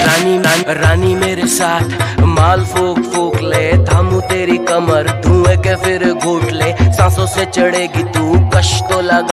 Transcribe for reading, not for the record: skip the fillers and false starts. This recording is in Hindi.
रानी मेरे साथ माल फूक फूक ले, थामू तेरी कमर धुएं के फिर घूट ले, सांसों से चढ़ेगी तू कश तो लगा।